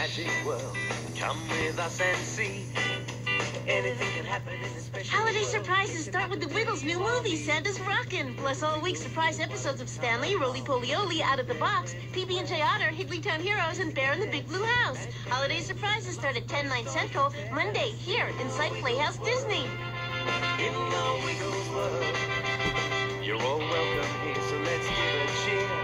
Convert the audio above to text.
magic world. Come with us and see. Anything can happen in this special Holiday world. surprises start with the Wiggles' new movie, Santa's Rockin'. Plus all week surprise episodes of Stanley, Roly Poly Oly, Out of the Box, PB&J Otter, Higglytown Heroes, and Bear in the Big Blue House. Holiday surprises start at 10/9 Central, Monday, here inside PlayHouse Disney. In the Wiggles world, you're all welcome here, so let's give a cheer.